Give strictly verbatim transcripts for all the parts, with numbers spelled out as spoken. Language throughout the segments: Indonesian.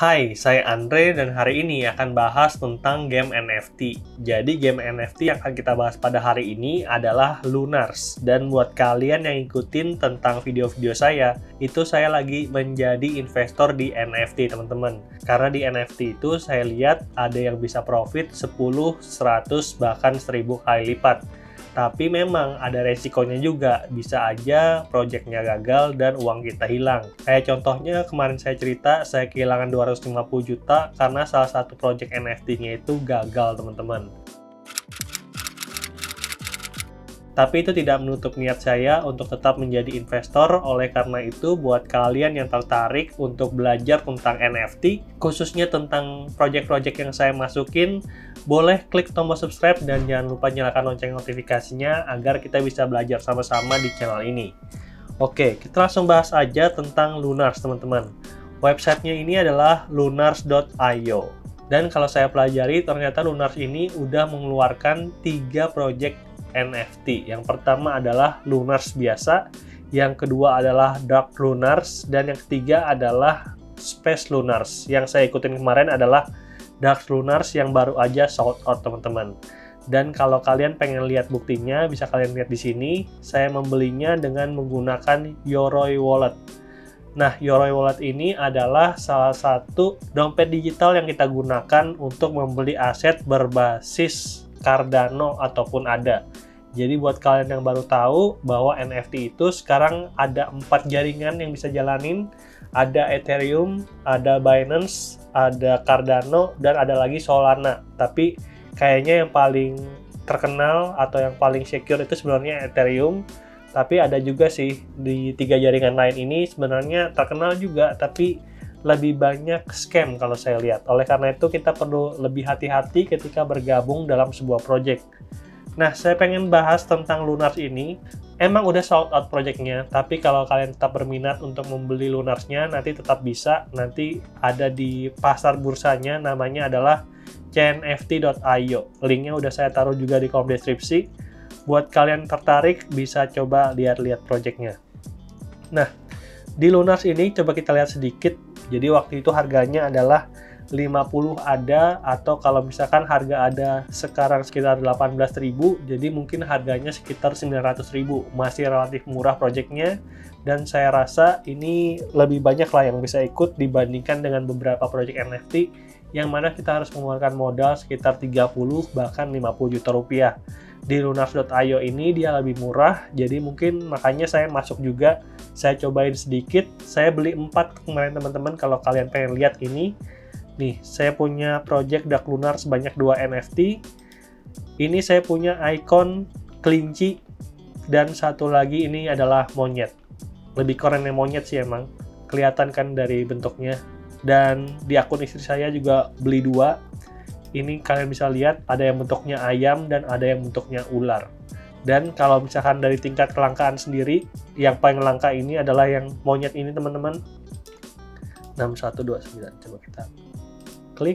Hai, saya Andre dan hari ini akan bahas tentang game N F T. Jadi game N F T yang akan kita bahas pada hari ini adalah Lunars. Dan buat kalian yang ikutin tentang video-video saya, itu saya lagi menjadi investor di N F T teman-teman. Karena di N F T itu saya lihat ada yang bisa profit sepuluh, seratus, bahkan seribu kali lipat. Tapi memang ada resikonya juga, bisa aja projectnya gagal dan uang kita hilang. Kayak contohnya kemarin saya cerita, saya kehilangan dua ratus lima puluh juta karena salah satu project N F T-nya itu gagal teman-teman. Tapi itu tidak menutup niat saya untuk tetap menjadi investor. Oleh karena itu, buat kalian yang tertarik untuk belajar tentang N F T, khususnya tentang project-project yang saya masukin, boleh klik tombol subscribe dan jangan lupa nyalakan lonceng notifikasinya agar kita bisa belajar sama-sama di channel ini. Oke, kita langsung bahas aja tentang Lunars, teman-teman. Websitenya ini adalah lunars dot i o. Dan kalau saya pelajari, ternyata Lunars ini udah mengeluarkan tiga project N F T. Yang pertama adalah Lunars biasa, yang kedua adalah Dark Lunars, dan yang ketiga adalah Space Lunars. Yang saya ikutin kemarin adalah Dark Lunars yang baru aja sold out teman-teman. Dan kalau kalian pengen lihat buktinya, bisa kalian lihat di sini. Saya membelinya dengan menggunakan Yoroi Wallet. Nah, Yoroi Wallet ini adalah salah satu dompet digital yang kita gunakan untuk membeli aset berbasis Cardano ataupun A D A. Jadi buat kalian yang baru tahu bahwa N F T itu sekarang ada empat jaringan yang bisa jalanin. Ada Ethereum, ada Binance, ada Cardano, dan ada lagi Solana. Tapi kayaknya yang paling terkenal atau yang paling secure itu sebenarnya Ethereum. Tapi ada juga sih di tiga jaringan lain ini sebenarnya terkenal juga, tapi lebih banyak scam kalau saya lihat. Oleh karena itu kita perlu lebih hati-hati ketika bergabung dalam sebuah project. Nah, saya pengen bahas tentang Lunars ini. Emang udah sold out projectnya, tapi kalau kalian tetap berminat untuk membeli Lunarsnya, nanti tetap bisa. Nanti ada di pasar bursanya, namanya adalah C N F T dot i o. Linknya udah saya taruh juga di kolom deskripsi. Buat kalian tertarik, bisa coba lihat-lihat projectnya. Nah, di Lunars ini coba kita lihat sedikit. Jadi waktu itu harganya adalah lima puluh A D A, atau kalau misalkan harga A D A sekarang sekitar delapan belas ribu, jadi mungkin harganya sekitar sembilan ratus ribu. Masih relatif murah projectnya, dan saya rasa ini lebih banyak lah yang bisa ikut dibandingkan dengan beberapa project N F T yang mana kita harus mengeluarkan modal sekitar tiga puluh bahkan lima puluh juta rupiah. Di lunars dot i o ini dia lebih murah, jadi mungkin makanya saya masuk juga. Saya cobain sedikit, saya beli empat kemarin teman-teman. Kalau kalian pengen lihat ini nih, saya punya project Dark Lunar sebanyak dua N F T. Ini saya punya icon kelinci, dan satu lagi ini adalah monyet. Lebih keren yang monyet sih emang, kelihatan kan dari bentuknya. Dan di akun istri saya juga beli dua. Ini kalian bisa lihat ada yang bentuknya ayam dan ada yang bentuknya ular. Dan kalau misalkan dari tingkat kelangkaan sendiri, yang paling langka ini adalah yang monyet ini teman-teman. enam satu dua sembilan, coba kita klik.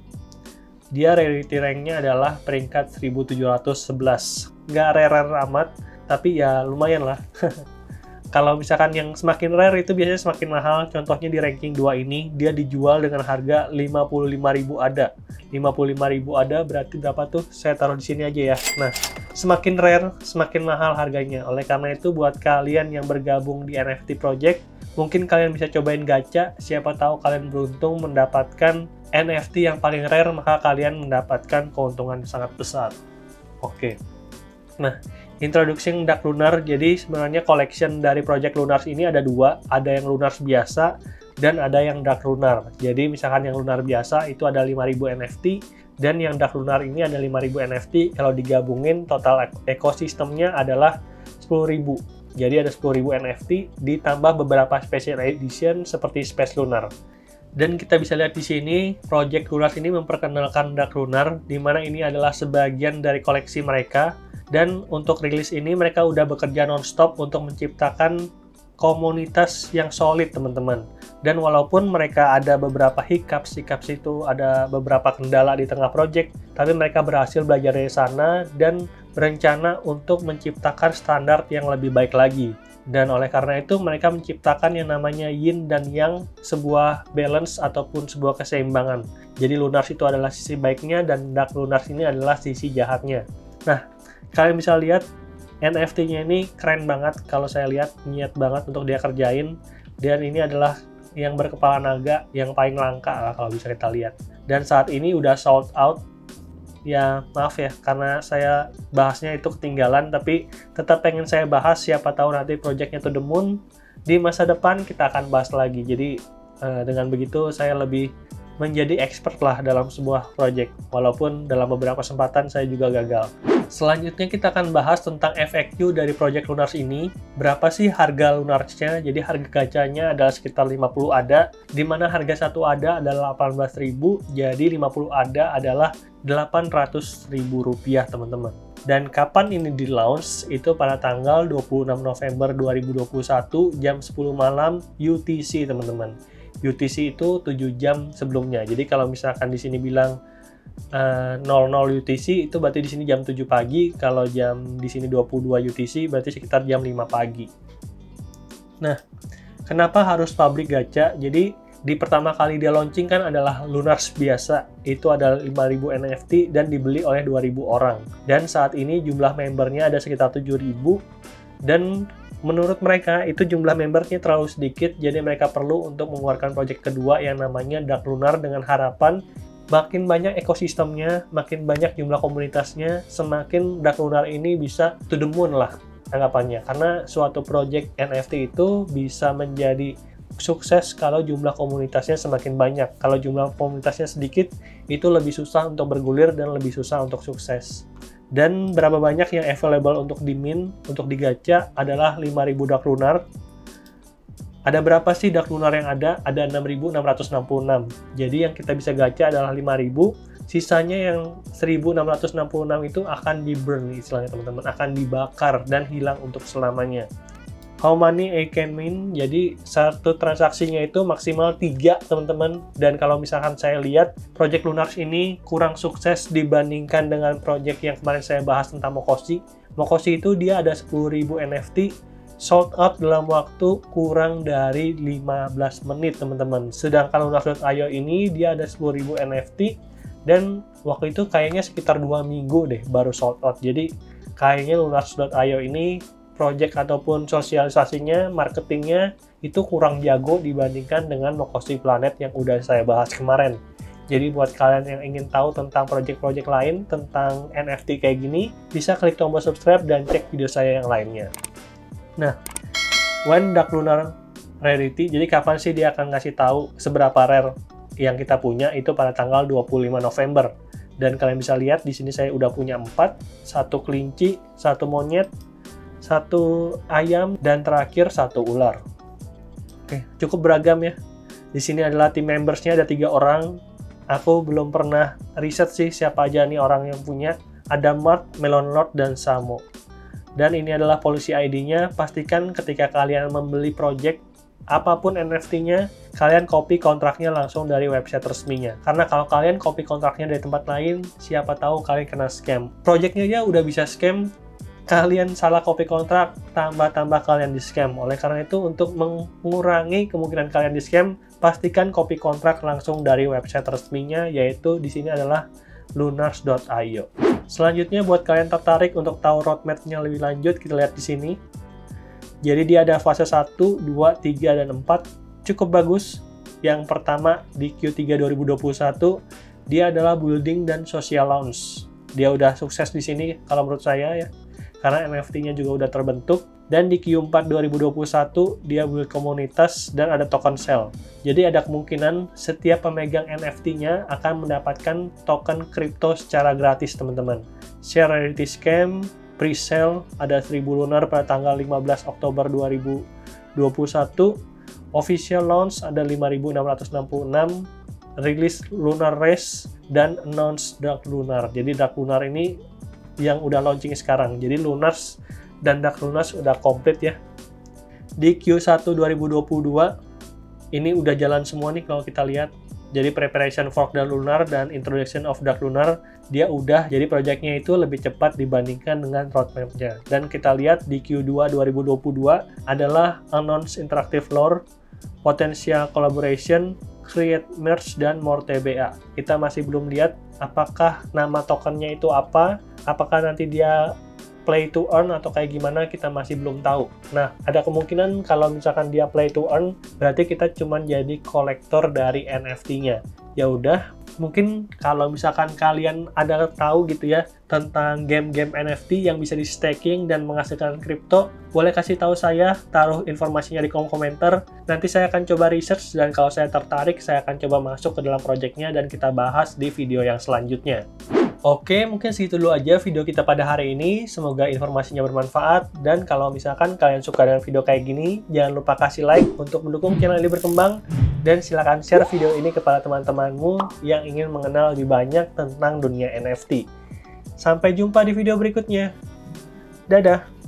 Dia rarity rank-nya adalah peringkat seribu tujuh ratus sebelas. Nggak rare-rare amat, tapi ya lumayan lah. Kalau misalkan yang semakin rare itu biasanya semakin mahal. Contohnya di ranking dua ini, dia dijual dengan harga lima puluh lima ribu A D A. lima puluh lima ribu A D A berarti berapa tuh? Saya taruh di sini aja ya. Nah, semakin rare, semakin mahal harganya. Oleh karena itu, buat kalian yang bergabung di N F T project, mungkin kalian bisa cobain gacha. Siapa tahu kalian beruntung mendapatkan N F T yang paling rare, maka kalian mendapatkan keuntungan sangat besar. Oke. Nah, Introducing Dark Lunar. Jadi sebenarnya collection dari project Lunars ini ada dua. Ada yang Lunars biasa dan ada yang Dark Lunar. Jadi misalkan yang Lunar biasa itu ada lima ribu N F T, dan yang Dark Lunar ini ada lima ribu N F T. Kalau digabungin total ekosistemnya adalah sepuluh ribu. Jadi ada sepuluh ribu N F T ditambah beberapa special edition seperti Space Lunar. Dan kita bisa lihat di sini, project Lunars ini memperkenalkan Dark Lunar, di mana ini adalah sebagian dari koleksi mereka. Dan untuk rilis ini mereka udah bekerja non-stop untuk menciptakan komunitas yang solid teman-teman. Dan walaupun mereka ada beberapa hiccups, hiccups itu ada beberapa kendala di tengah project, tapi mereka berhasil belajar dari sana dan berencana untuk menciptakan standar yang lebih baik lagi. Dan oleh karena itu mereka menciptakan yang namanya yin dan yang, sebuah balance ataupun sebuah keseimbangan. Jadi Lunars itu adalah sisi baiknya dan Dark Lunars ini adalah sisi jahatnya. Nah, kalian bisa lihat N F T-nya ini keren banget kalau saya lihat, niat banget untuk dia kerjain. Dan ini adalah yang berkepala naga yang paling langka lah kalau bisa kita lihat. Dan saat ini udah sold out. Ya maaf ya karena saya bahasnya itu ketinggalan, tapi tetap pengen saya bahas, siapa tahu nanti projectnya To The Moon di masa depan kita akan bahas lagi. Jadi eh, dengan begitu saya lebih menjadi expert lah dalam sebuah project, walaupun dalam beberapa kesempatan saya juga gagal. Selanjutnya kita akan bahas tentang F A Q dari project Lunars ini. Berapa sih harga Lunarsnya? Jadi harga gacanya adalah sekitar lima puluh A D A, di mana harga satu A D A adalah delapan belas ribu, jadi lima puluh A D A adalah delapan ratus ribu rupiah teman-teman. Dan kapan ini di launch? Itu pada tanggal dua puluh enam November dua ribu dua puluh satu jam sepuluh malam U T C teman-teman. U T C itu tujuh jam sebelumnya. Jadi kalau misalkan di sini bilang uh, nol nol U T C, itu berarti di sini jam tujuh pagi. Kalau jam di sini dua puluh dua U T C berarti sekitar jam lima pagi. Nah, kenapa harus pabrik gacha? Jadi di pertama kali dia launching kan adalah Lunars biasa, itu ada lima ribu N F T dan dibeli oleh dua ribu orang. Dan saat ini jumlah membernya ada sekitar tujuh ribu, dan menurut mereka itu jumlah membernya terlalu sedikit, jadi mereka perlu untuk mengeluarkan project kedua yang namanya Dark Lunar dengan harapan makin banyak ekosistemnya, makin banyak jumlah komunitasnya, semakin Dark Lunar ini bisa to the moon lah anggapannya. Karena suatu project N F T itu bisa menjadi sukses kalau jumlah komunitasnya semakin banyak. Kalau jumlah komunitasnya sedikit, itu lebih susah untuk bergulir dan lebih susah untuk sukses. Dan berapa banyak yang available untuk di mint, untuk digacha adalah lima ribu Dark Lunar. Ada berapa sih Dark Lunar yang ada? Ada enam ribu enam ratus enam puluh enam. Jadi yang kita bisa gacha adalah lima ribu. Sisanya yang seribu enam ratus enam puluh enam itu akan di burn istilahnya teman-teman, akan dibakar dan hilang untuk selamanya. How many I can mint? Jadi satu transaksinya itu maksimal tiga teman-teman. Dan kalau misalkan saya lihat project Lunars ini kurang sukses dibandingkan dengan project yang kemarin saya bahas tentang Mokoshi. Mokoshi itu dia ada sepuluh ribu N F T, sold out dalam waktu kurang dari lima belas menit teman-teman. Sedangkan Lunars dot i o ini dia ada sepuluh ribu N F T dan waktu itu kayaknya sekitar dua minggu deh baru sold out. Jadi kayaknya Lunars dot i o ini project ataupun sosialisasinya, marketingnya itu kurang jago dibandingkan dengan Mokoshi Planet yang udah saya bahas kemarin. Jadi buat kalian yang ingin tahu tentang project-project lain, tentang N F T kayak gini, bisa klik tombol subscribe dan cek video saya yang lainnya. Nah, when Dark Lunar Rarity, jadi kapan sih dia akan ngasih tahu seberapa rare yang kita punya, itu pada tanggal dua puluh lima November. Dan kalian bisa lihat di sini saya udah punya empat, satu kelinci, satu monyet, satu ayam, dan terakhir satu ular. Oke, cukup beragam ya. Di sini adalah tim membersnya ada tiga orang. Aku belum pernah riset sih siapa aja nih orang yang punya. Ada Mart, Melon Lord, dan Samo. Dan ini adalah policy I D-nya. Pastikan ketika kalian membeli project apapun N F T-nya, kalian copy kontraknya langsung dari website resminya. Karena kalau kalian copy kontraknya dari tempat lain, siapa tahu kalian kena scam. Projectnya ya udah bisa scam, kalian salah copy kontrak, tambah-tambah kalian di scam. Oleh karena itu, untuk mengurangi kemungkinan kalian di scam, pastikan copy kontrak langsung dari website resminya, yaitu di sini adalah Lunars dot i o. Selanjutnya, buat kalian tertarik untuk tahu roadmap-nya lebih lanjut, kita lihat di sini. Jadi dia ada fase satu, dua, tiga, dan empat. Cukup bagus. Yang pertama di Q tiga dua ribu dua puluh satu, dia adalah building dan social launch. Dia udah sukses di sini kalau menurut saya ya. Karena N F T-nya juga udah terbentuk. Dan di Q empat dua ribu dua puluh satu, dia build komunitas dan ada token sale. Jadi ada kemungkinan setiap pemegang N F T-nya akan mendapatkan token kripto secara gratis, teman-teman. Share Rarity Scam, pre-sale, ada seribu lunar pada tanggal lima belas Oktober dua ribu dua puluh satu. Official launch ada lima ribu enam ratus enam puluh enam. Release Lunar Race, dan Announce Dark Lunar. Jadi Dark Lunar ini yang udah launching sekarang. Jadi Lunars dan Dark Lunars udah komplit ya. Di Q satu dua ribu dua puluh dua ini udah jalan semua nih kalau kita lihat. Jadi preparation fork Dark Lunar dan introduction of Dark Lunar, dia udah jadi projectnya itu lebih cepat dibandingkan dengan roadmap-nya. Dan kita lihat di Q dua dua ribu dua puluh dua adalah announce interactive lore, potential collaboration, create merge, dan more T B A. Kita masih belum lihat apakah nama tokennya itu apa, apakah nanti dia play to earn atau kayak gimana, kita masih belum tahu. Nah, ada kemungkinan kalau misalkan dia play to earn, berarti kita cuma jadi kolektor dari N F T-nya. Ya udah, mungkin kalau misalkan kalian ada tahu gitu ya tentang game-game N F T yang bisa di staking dan menghasilkan kripto, boleh kasih tahu saya, taruh informasinya di kolom komentar. Nanti saya akan coba research, dan kalau saya tertarik, saya akan coba masuk ke dalam projectnya dan kita bahas di video yang selanjutnya. Oke, mungkin segitu dulu aja video kita pada hari ini. Semoga informasinya bermanfaat, dan kalau misalkan kalian suka dengan video kayak gini, jangan lupa kasih like untuk mendukung channel ini berkembang, dan silakan share video ini kepada teman-temanmu yang ingin mengenal lebih banyak tentang dunia N F T. Sampai jumpa di video berikutnya. Dadah!